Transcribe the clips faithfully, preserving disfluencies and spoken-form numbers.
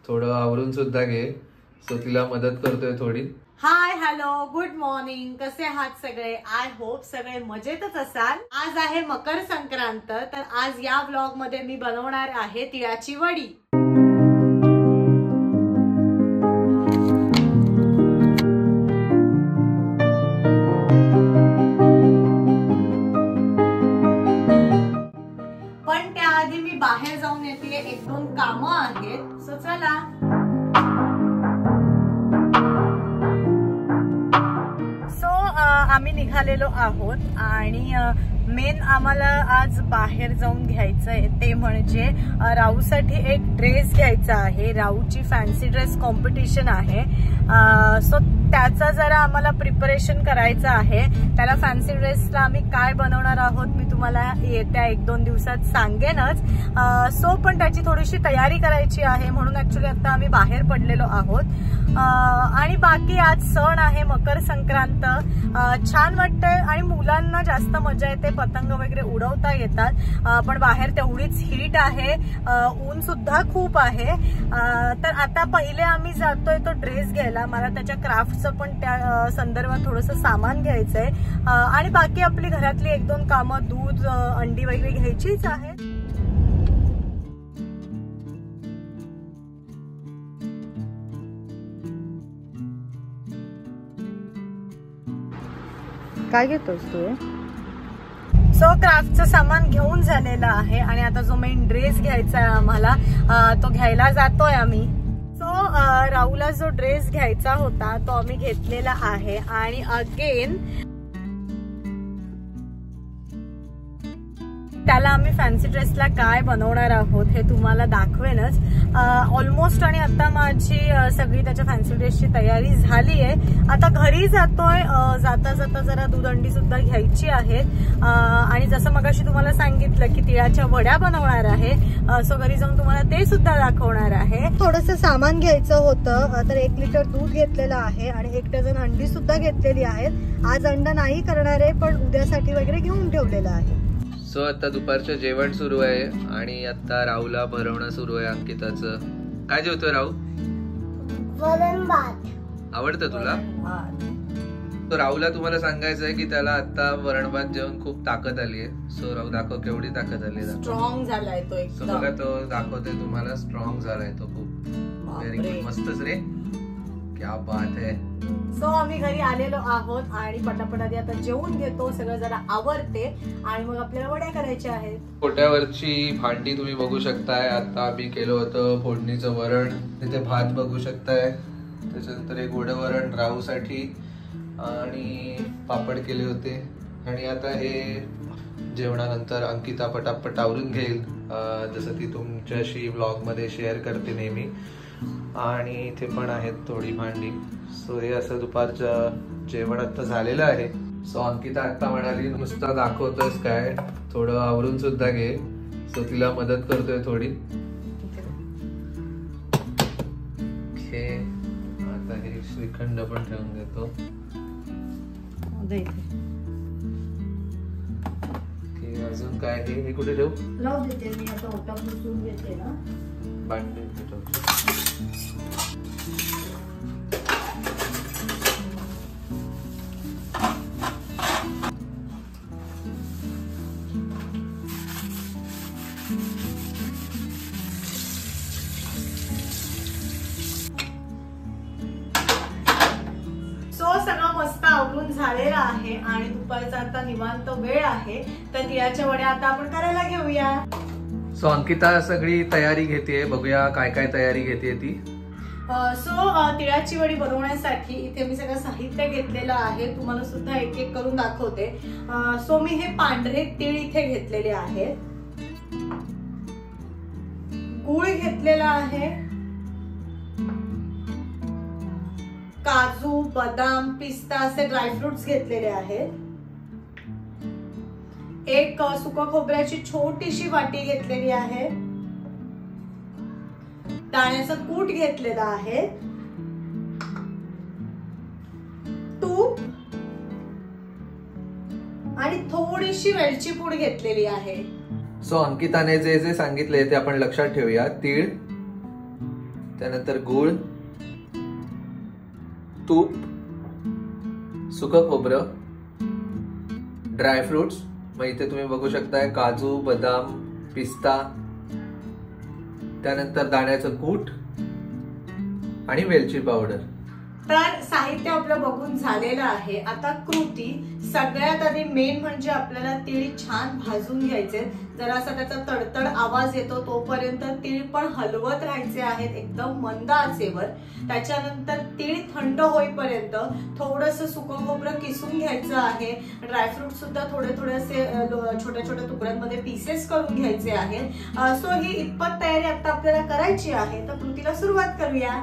थोडं आवरून सुद्धा घे. सो तिला मदत करतोय थोडी. हाय हॅलो गुड मॉर्निंग, कसे आहात सगळे? आय होप सगळे मजेतच असाल. आज आहे मकर संक्रांत, तर आज या व्लॉग मध्ये मी बनवणार आहे तिळाची वडी. पण त्याआधी मी बाहेर जाऊन येते, एक दोन कामं आहेत. सो चला. आम्ही निघालेलो आहोत आणि मेन आम्हाला आज बाहेर जाऊन घ्यायचं आहे ते म्हणजे राऊसाठी एक ड्रेस घ्यायचा आहे. राऊची फॅन्सी ड्रेस कॉम्पिटिशन आहे, सो त्याचा जरा आम्हाला प्रिपरेशन करायचं आहे. त्याला फॅन्सी ड्रेसला आम्ही काय बनवणार आहोत मी तुम्हाला येत्या एक दोन दिवसात सांगेनच. सो पण त्याची थोडीशी तयारी करायची आहे, म्हणून ऍक्च्युली आता आम्ही बाहेर पडलेलो आहोत. आणि बाकी आज सण आहे मकर संक्रांत, छान वाटतंय आणि मुलांना जास्त मजा येते, पतंग वगैरे उडवता येतात. पण बाहेर तेवढीच हीट आहे, ऊन सुद्धा खूप आहे. तर आता पहिले आम्ही जातोय तो ड्रेस घ्यायला. मला त्याच्या क्राफ्टचं पण त्या संदर्भात थोडंसं सामान घ्यायचंय आणि बाकी आपली घरातली एक दोन कामं, दूध अंडी वगैरे घ्यायचीच आहे. काय घेतोस तू? सो क्राफ्टचं सामान घेऊन झालेलं आहे आणि आता जो मेन ड्रेस घ्यायचा आहे आम्हाला तो घ्यायला जातोय आम्ही. सो राहुला जो ड्रेस घ्यायचा होता तो आम्ही घेतलेला आहे आणि अगेन त्याला आम्ही फॅन्सी ड्रेसला काय बनवणार आहोत हे तुम्हाला दाखवेनच. ऑलमोस्ट आणि आता माझी सगळी त्याच्या फॅन्सी ड्रेसची तयारी झाली आहे. आता घरी जातोय, जाता जाता जरा दूध अंडी सुद्धा घ्यायची आहेत आणि जसं मगाशी तुम्हाला सांगितलं की तिळाच्या वड्या बनवणार आहे. सो घरी जाऊन तुम्हाला ते सुद्धा दाखवणार आहे. थोडंसं सामान घ्यायचं होतं, तर एक लिटर दूध घेतलेलं आहे आणि एक डझन अंडी सुद्धा घेतलेली आहेत. आज अंडा नाही करणार आहे, पण उद्यासाठी वगैरे घेऊन ठेवलेलं आहे. सो आता दुपारचं जेवण सुरू आहे आणि आता राहुला भरवणं सुरू आहे अंकिताचं. काय जेवतोय राहू? वरण भात. आवडतं तुला? तो राहुला तुम्हाला सांगायचं आहे की त्याला आता वरण भात जेवण खूप ताकद आली आहे. सो राहू दाखव केवढी ताकद आली आहे. स्ट्रॉंग झालाय तो एकदम. सो बघा तो दाखवतोय तुम्हाला, स्ट्रॉंग झालाय तो खूप. व्हेरी गुड, मस्तच रे, क्या बात है. सो आम्ही घरी आलेलो आहोत आणि पटापट आधी आता जेवून घेतो, सगळं जरा आवरते आणि मग आपल्याला वड्या करायच्या आहेत. पोट्यावरची भांडी तुम्ही बघू शकताय. आता आम्ही केलं होतं फोडणीचं वरण, तिथे भात बघू शकताय, त्याच्यानंतर एक गोड वरण राहूसाठी आणि पापड केले होते. आणि आता हे जेवणानंतर अंकिता पटापट आवरून घेईल, जसं ती तुमच्याशी व्लॉग मध्ये शेअर करते नेहमी. आणि इथे पण आहेत थोडी भांडी. सो हे असं दुपारचं जेवण आता झालेलं आहे. सो अंकिता आता म्हणाली नुसतं दाखवतोस काय, थोडं आवरून सुद्धा घे. सो तिला मदत करतोय थोडी. हे आता हे श्रीखंड पण ठेवून देतो. अजून काय हे हे कुठे ठेवू? लावून देते मी आता, ओटा पुसून घेते ना. भांडी सगळं मस्त आवरून झालेलं आहे आणि दुपारचा आता निवांत वेळ आहे, तर तिळाच्या वड्या आता आपण करायला घेऊया. सो अंकिता सगळी तयारी घेते, बघूया काय काय तयारी घेते ती. सो तिळाची वडी बनवण्यासाठी इथे मी सगळं साहित्य घेतलेलं आहे, तुम्हाला सुद्धा एक एक करून दाखवते. सो मी हे पांढरे तीळ इथे घेतलेले आहेत, गूळ घेतलेला आहे, काजू, बदाम, पिस्ता असे ड्रायफ्रुट्स घेतलेले आहेत, एक सुका खोबऱ्याची छोटीशी वाटी घेतलेली आहे, दाण्याचं कूट घेतलेलं आहे, तूप आणि थोडीशी वेलची पूड घेतलेली आहे. सो अंकिताने जे जे सांगितले ते आपण लक्षात ठेवूया. तीळ, त्यानंतर गूळ, तूप, सुकं खोबरं, ड्रायफ्रुट्स, मग इथे तुम्ही बघू शकताय काजू, बदाम, पिस्ता, त्यानंतर दाण्याचं कूट आणि वेलची पावडर. तर साहित्य आपलं बघून झालेलं आहे. आता कृती. सगळ्यात आधी मेन म्हणजे आपल्याला तीळ छान भाजून घ्यायचे. जरासा त्याचा तडतड आवाज येतो तोपर्यंत तीळ पण हलवत राहायचे आहेत एकदम मंद आचेवर. त्याच्यानंतर तीळ थंड होईपर्यंत थोडंसं सुकं खोबरं किसून घ्यायचं आहे. ड्रायफ्रूट सुद्धा थोडे थोडे असे छोट्या छोट्या तुकड्यांमध्ये पीसेस करून घ्यायचे आहेत. सो ही इतपत तयारी आता आपल्याला करायची आहे. तर कृतीला सुरुवात करूया.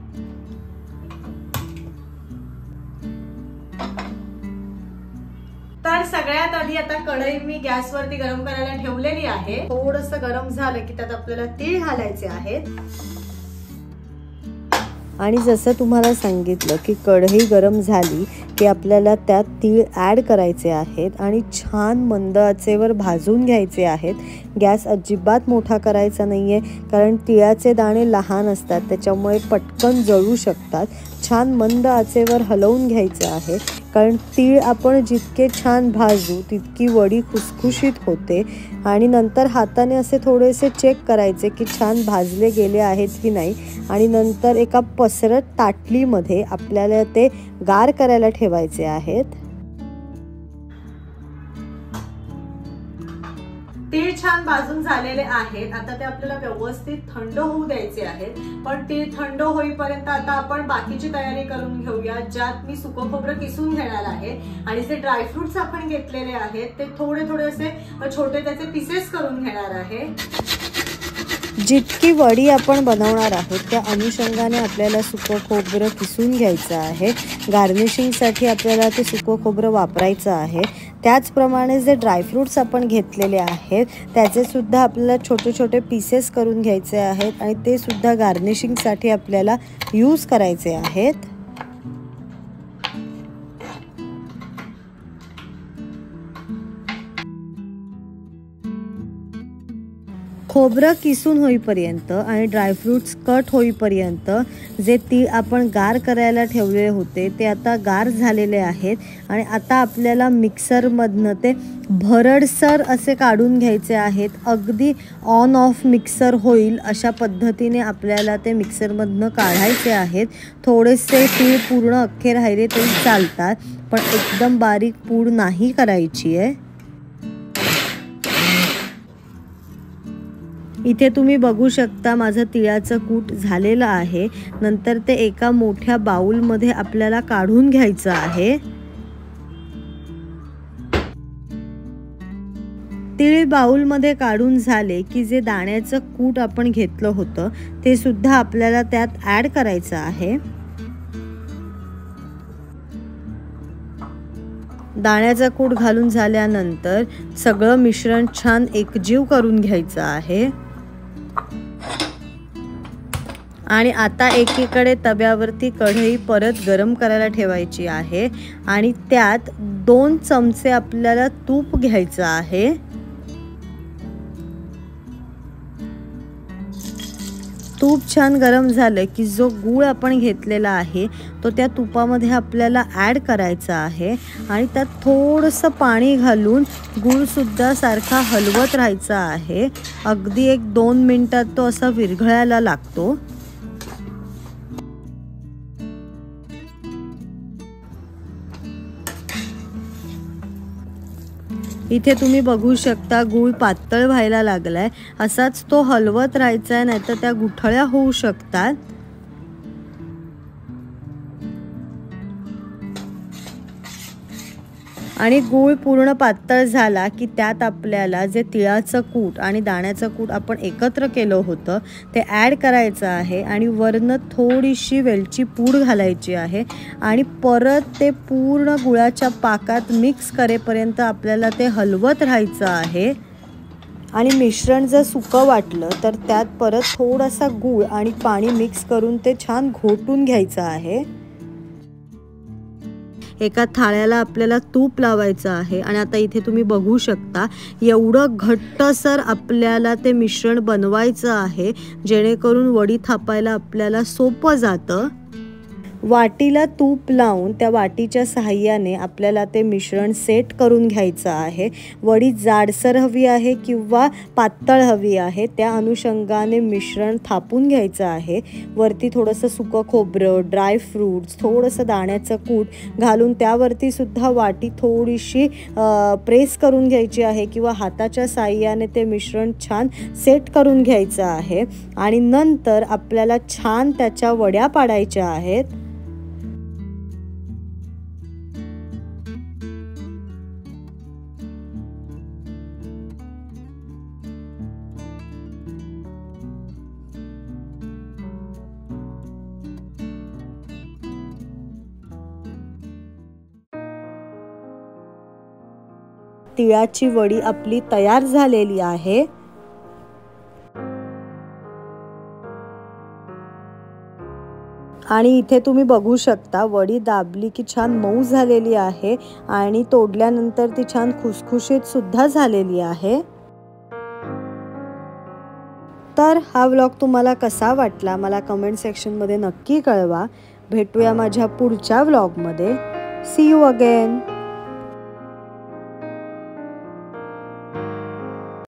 तर सगळ्यात आधी आता कढई मी गॅसवरती गरम करायला ठेवलेली आहे. थोडंसं गरम झालं की त्यात आपल्याला तीळ घालायचे आहेत. आणि जसं तुम्हाला सांगितलं की कढई गरम झाली की आपल्याला त्यात तीळ ॲड करायचे आहेत आणि छान मंद आचेवर भाजून घ्यायचे आहेत. गॅस अजिबात मोठा करायचा नाही आहे, कारण तिळाचे दाणे लहान असतात त्याच्यामुळे पटकन जळू शकतात. छान मंद आचेवर हलवून घ्यायचं आहे, कारण तीळ आपण जितके छान भाजू तितकी वडी खुसखुशीत होते. आणि नंतर हाताने असे थोडेसे चेक करायचे की छान भाजले गेले आहेत की नाही. आणि नंतर एका पसरट ताटलीमध्ये आपल्याला ते गार करायला ठेवायचे आहेत. तीळ छान भाजून झालेले आहेत. आता ते आपल्याला व्यवस्थित थंड होऊ द्यायचे आहेत. पण तीळ थंड होईपर्यंत आता आपण बाकीची तयारी करून घेऊया, ज्यात मी सुकं खोबरं किसून घेणार आहे. आणि जे ड्रायफ्रुट्स आपण घेतलेले आहेत ते थोडे थोडे असे छोटे त्याचे पीसेस करून घेणार आहे. जितकी वडी आपण बनवणार आहोत त्या अनुषंगाने आपल्याला सुकं खोबरं किसून घ्यायचं आहे. गार्निशिंगसाठी आपल्याला ते सुकं खोबरं वापरायचं आहे. त्याचप्रमाणे जे ड्रायफ्रूट्स आपण घेतलेले आहेत त्याचे सुद्धा आपल्याला छोटे छोटे पीसेस करून घ्यायचे आहेत आणि ते सुद्धा गार्निशिंगसाठी आपल्याला यूज करायचे आहेत. खोबरं किसून होईपर्यंत आणि ड्रायफ्रूट्स कट होईपर्यंत जे तीळ आपण गार करायला ठेवलेले होते ते आता गार झालेले आहेत. आणि आता आपल्याला मिक्सरमधनं ते भरडसर असे काढून घ्यायचे आहेत. अगदी ऑन ऑफ मिक्सर होईल अशा पद्धतीने आपल्याला ते मिक्सरमधनं काढायचे आहेत. थोडेसे तीळ पूर्ण अख्खे राहिले तरी चालतात, पण एकदम बारीक पूड नाही करायची आहे. इथे तुम्ही बघू शकता माझं तिळाचं कूट झालेलं आहे. नंतर ते एका मोठ्या बाउलमध्ये आपल्याला काढून घ्यायचं आहे. तीळ बाउलमध्ये काढून झाले की जे दाण्याचं कूट आपण घेतलं होतं ते सुद्धा आपल्याला त्यात ॲड करायचं आहे. दाण्याचा कूट घालून झाल्यानंतर सगळं मिश्रण छान एकजीव करून घ्यायचं आहे. आणि आता एकीकडे तव्यावरती कढई परत गरम करायला ठेवायची आहे आणि त्यात दोन चमचे आपल्याला तूप घ्यायचं आहे. तूप छान गरम झालं की जो गूळ आपण घेतलेला आहे तो त्या तुपामध्ये आपल्याला ॲड करायचा आहे. आणि त्यात थोडंसं पाणी घालून गूळसुद्धा सारखा हलवत राहायचा आहे. अगदी एक दोन मिनटात तो असा विरघळायला लागतो. इथे तुम्ही बघू शकता गूळ पातळ व्हायला लागलाय. असाच तो हलवत राहायचा आहे, नाहीतर त्या गुठळ्या होऊ शकतात. आणि गूळ पूर्ण पातळ झाला की त्यात आपल्याला जे तिळाचं कूट आणि दाण्याचं कूट आपण एकत्र केलं होतं ते ॲड करायचं आहे. आणि वरनं थोडीशी वेलची पूड घालायची आहे. आणि परत ते पूर्ण गुळाच्या पाकात मिक्स करेपर्यंत आपल्याला ते हलवत राहायचं आहे. आणि मिश्रण जर सुकं वाटलं तर त्यात परत थोडासा गूळ आणि पाणी मिक्स करून ते छान घोटून घ्यायचं आहे. एका थाळ्याला आपल्याला तूप लावायचं आहे आणि आता इथे तुम्ही बघू शकता एवढं घट्टसर आपल्याला ते मिश्रण बनवायचं आहे जेणेकरून वडी थापायला आपल्याला सोपं जातं। वाटीला तूप लावून त्या वाटीच्या सहाय्याने आपल्याला ते मिश्रण सेट करून घ्यायचं आहे। वडी जाडसर हवी आहे किंवा पातळ हवी आहे त्या अनुषंगाने मिश्रण थापून घ्यायचं आहे। वरती थोडंसं सुकं खोबरं, ड्राय फ्रूट्स, थोडंसं दाण्याचं कूट घालून त्यावरती सुद्धा वाटी थोडीशी प्रेस करून घ्यायची आहे किंवा हाताच्या सहाय्याने ते मिश्रण छान सेट करून घ्यायचं आहे आणि नंतर आपल्याला छान त्याच्या वड्या पाडायच्या आहेत। तिळाची वडी आपली तयार झालेली आहे। आणि इथे तुम्ही बघू शकता वडी दाबली की छान मऊ झालेली आहे आणि तोडल्यानंतर ती छान खुसखुशीत सुद्धा झालेली आहे। तर हा व्लॉग तुम्हाला कसा वाटला मला कमेंट सेक्शनमध्ये नक्की कळवा। भेटूया माझ्या पुढच्या व्लॉगमध्ये। C you again.